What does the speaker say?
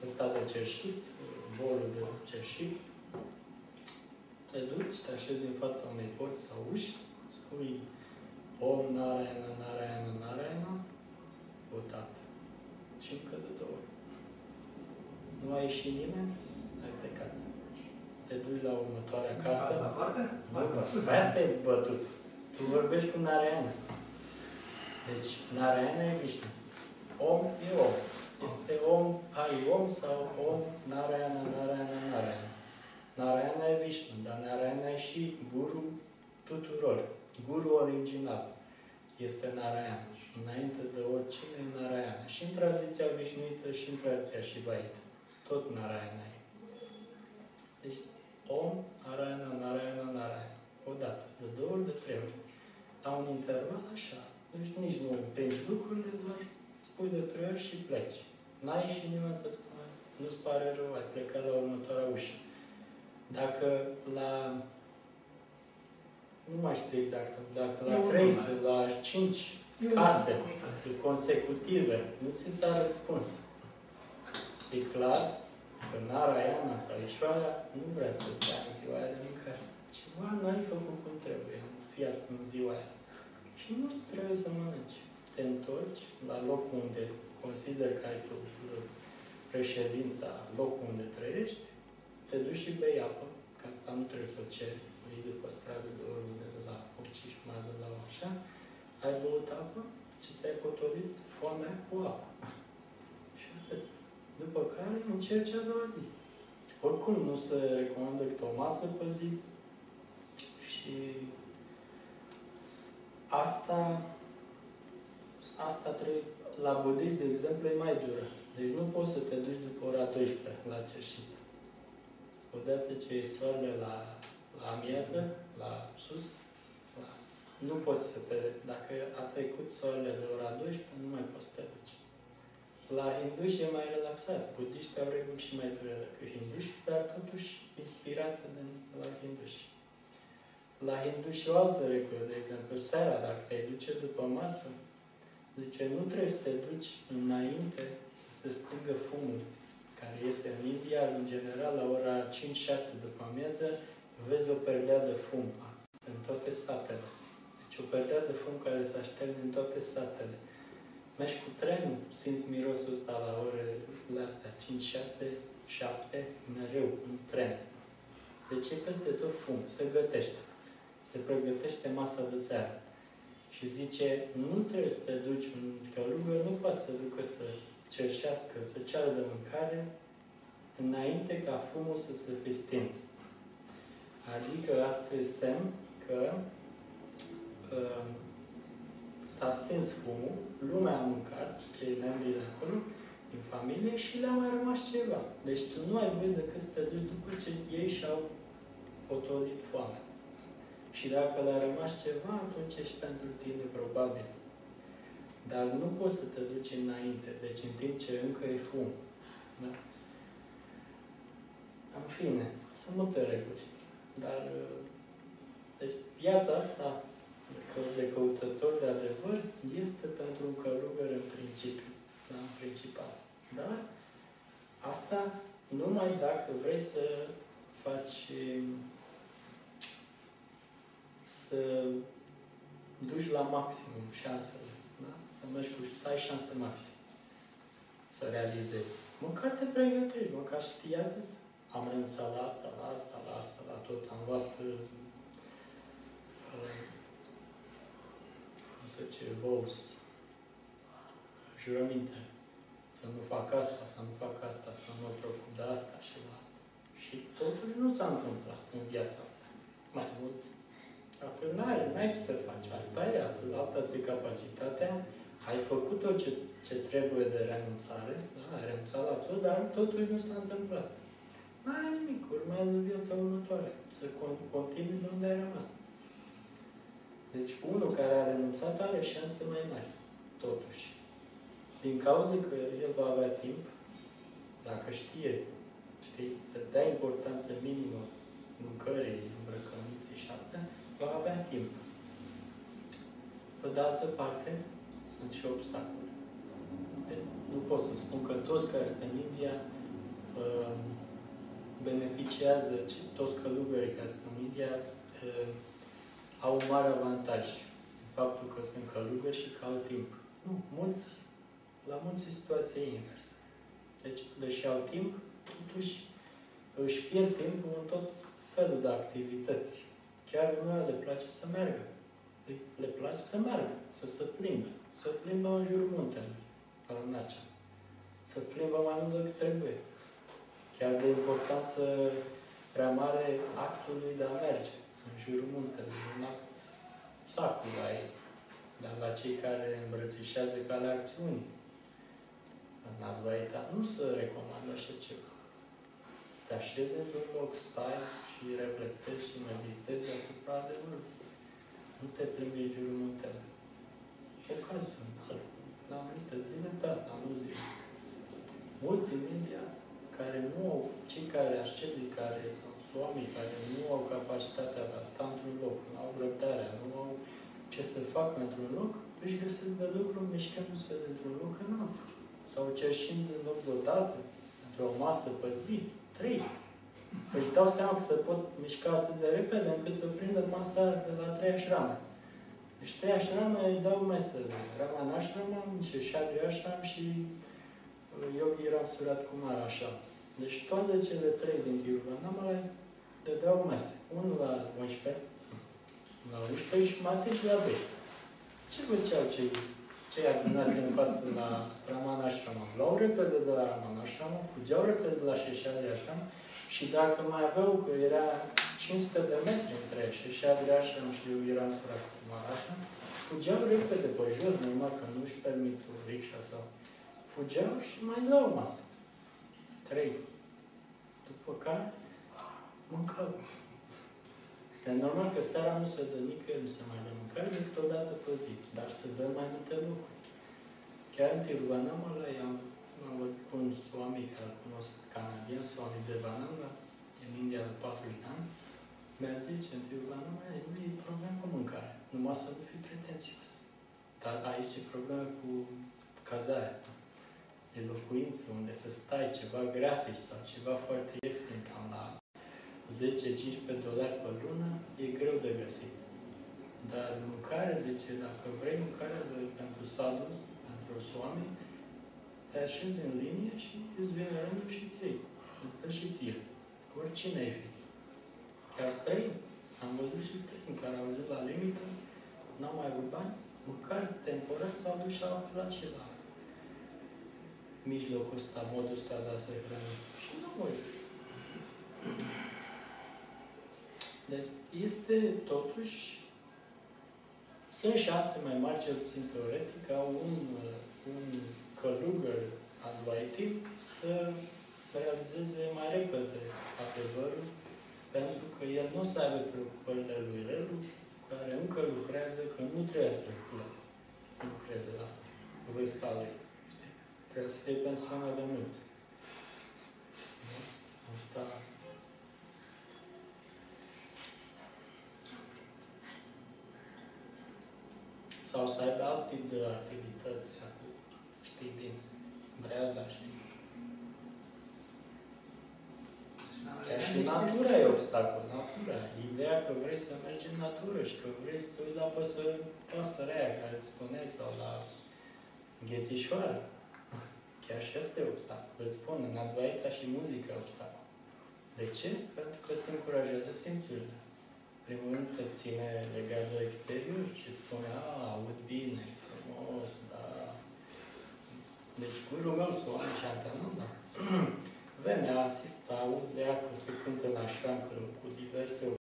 ăsta de cerșit, bolul de cerșit, te duci, te așezi în fața unei porți sau uși, spui Om Narayana, Narayana, Narayana, votat. Și încă de 2 ori. Nu a ieșit nimeni, ai plecat. Te duci la următoarea casă. Asta parte? Asta e bătut. Tu vorbești cu Narayana. Deci, Narayana e Vishnu. Om e om. Este om, ai om sau om, Narayana, Narayana, Narayana. Narayana e Vishnu, dar Narayana e și guru tuturor. Guru original este Narayana. Înainte de oricine e Narayana. Și în tradiția vișnuită și în tradiția Shivaita. Tot Narayana e. Deci, Om, Narayana, Narayana, Narayana. Odată, de 2 ori, de 3 ori. La un interval așa. Deci nici nu împingi lucrurile, doar spui de 3 ori și pleci. N-ai ieșit nimeni să-ți spună, nu-ți pare rău, ai plecat la următoarea ușă. Dacă la... Nu mai știu exact, dacă la 3 sau la 5 case consecutive nu ți s-a răspuns, e clar că Narayana sau Ishvara nu vrea să-ți dea în ziua aia de mâncare. Ceva n-ai făcut cum trebuie, fiat în ziua aia. Și nu trebuie să mănânci. Te întorci la locul unde consideri că ai tu președința, locul unde trăiești, te duci și bei apă, că asta nu trebuie să o ceri, iei după stradă de oriunde, de la Urciș, mai de la așa, ai băut apă și ți-ai potolit foamea cu apă. Și atât. După care încerci a doua zi. Oricum nu se recomandă câte o masă pe zi și asta trebuie, la budiști, de exemplu, e mai dură. Deci nu poți să te duci după ora 12 la cerșit. Odată ce e soarele la amiază, la sus, nu poți să te... Dacă a trecut soarele de ora 12, nu mai poți să te duci. La hinduși e mai relaxat. Budiști au reguli și mai dure decât hinduși, dar totuși inspirate de la hinduși. La hinduși e o altă regulă, de exemplu, seara, dacă te duce după masă, zice, nu trebuie să te duci înainte să se stingă fumul care iese în India, în general, la ora 5-6 după amiază, vezi o perdea de fum în toate satele. Deci o perdea de fum care se așterne în toate satele. Mergi cu trenul, simți mirosul ăsta la orele astea, 5, 6, 7, mereu, în tren. Deci e peste tot fum, se gătește. Se pregătește masa de seară. Și zice, nu trebuie să te duci, un călugăr nu poate să ducă să cerșească, să ceară de mâncare, înainte ca fumul să se fi stins. Adică asta e semn că s-a stins fumul, lumea a mâncat, cei membri de acolo, din familie, și le-a mai rămas ceva. Deci tu nu ai voie decât să te duci după ce ei și-au potolit foamea. Și dacă le-a rămas ceva, atunci ești pentru tine, probabil. Dar nu poți să te duci înainte, deci în timp ce încă e fum. Da? În fine, sunt multe reguli. Dar deci, viața asta de căutător de adevăr este pentru un călugăr în principiu, da? În principal. Dar asta numai dacă vrei să faci, să duci la maximum șansele, da? Să ai șanse maxime să realizezi. Măcar te pregătești, măcar știi atât. Am renunțat la asta, la asta, la asta, la tot. Am luat cum să zice, vows, jurăminte. Să nu fac asta, să nu fac asta, să nu mă preocup de asta și la asta. Și totuși nu s-a întâmplat în viața asta. Mai mult, atât n-ai ce să faci. Asta e, atât, alta ți-e capacitatea. Ai făcut tot ce trebuie de renunțare, da? Ai renunțat la tot, dar totuși nu s-a întâmplat. N-are nimic, urmează viața următoare. Să continui de unde ai rămas. Deci unul care a renunțat are șanse mai mari, totuși. Din cauza că el va avea timp, dacă știe, să dea importanță minimă mâncării, îmbrăcăminții și astea, va avea timp. Pe de altă parte, sunt și obstacole. Nu pot să spun că toți care sunt în India beneficiază, toți călugării care sunt în India, au un mare avantaj. Faptul că sunt călugări și că au timp. Nu, la mulți e situația inversă. Deci, deși au timp, totuși își pierd timpul în tot felul de activități. Chiar unora le place să meargă. Le place să meargă, să se plimbe. Să plimbă în jurul muntelui, Arunacea. Să plimbă mai mult decât trebuie. Chiar de importanță prea mare actului de a merge în jurul muntelui. Un act sacru la ei. Dar la cei care îmbrățișează calea acțiunii. În Advaita nu se recomandă așa ceva. Te așezi într-un loc, stai și reflectezi și meditezi asupra adevărului. Nu te plimbi în jurul muntelui. Ocazul. La anumite zile, da, la nu zile. Mulți în India, care nu au, cei care ascezii, care sau oameni care nu au capacitatea de a sta într-un loc, nu au răbdarea, nu au ce să facă într-un loc, își găsesc de lucru mișcându-se dintr-un loc în altul. Sau cerșind în loc deodată, într-o masă pe zi, 3. Își dau seama că se pot mișca atât de repede încât să prindă masa de la 3 ashrame. Deci 3 ashrame îi dau mesele. Raman Ashramam, Sheshadri Ashram și Yogi Ram Surat Kumar așa. Deci toate cele 3 din Tiruvannamala le dau mese. Unul la 11, la 11 jumate și la 2. Ce făceau cei adunați în față la Raman Ashramam? Luau repede de la Raman Ashramam, fugeau repede de la Sheshadri Ashram și dacă mai aveau, că era 500 de metri între Sheshadri Ashram și Yogi Ram Surat Kumar Ashram, fugeau repede pe jos, numai că nu își permit o rickshaw sau... Fugeau și mai luau masă. 3. După care mâncau. E normal că seara nu se dă nicăieri, nu se mai dă mâncare decât o dată pe zi. Dar se dă mai multe lucruri. Chiar în Tiruvannamala am vorbit cu un Swami care îl cunosc canadian, Swami Devananda, în India de 40 de ani. Mi-a zis, în Tiruvannamala nu e problemă cu mâncare. Numai să nu fii pretențios. Dar aici e problemă cu cazarea. De locuință, unde să stai ceva gratis sau ceva foarte ieftin, cam la $10-15 pe lună, e greu de găsit. Dar mâncare, zice, dacă vrei mâncare pentru sadhus, pentru swami, te așezi în linie și îți vine rândul și ți iei. Îți dă și ție. Oricine ai fi. Chiar străini. Am văzut și străini care au ajuns la limită, n-au mai avut bani, măcar temporar s-au dus și au aflat și la mijlocul ăsta, modul ăsta de a se hrăni. Și nu voi. Deci, este totuși, sunt șanse mai mari, cel puțin teoretic, ca un călugăr advaitic să realizeze mai repede adevărul, pentru că el nu o să aibă preocupările lui Relu, care încă lucrează, că nu trebuie să lucreze la vârsta lui. Trebuie să fie pensionat de mult. Asta... Sau să aibă alt tip de activități. Știi bine. Breaza, știi. Chiar și natura e obstacol. Natura. Ideea că vrei să mergi în natură și că vrei să te uiți la pasărea aia care îți spune, sau la ghețișoară. Chiar și asta e obstacol. Îți spun, în Advaita și muzica e obstacol. De ce? Pentru că îți încurajează simțurile. Primul rând te ține legat de exterior și spune, aud bine, frumos, da. Deci gurul meu, Swami Shantananda, venea, asista, auzea că se cântă în ashram cu diverse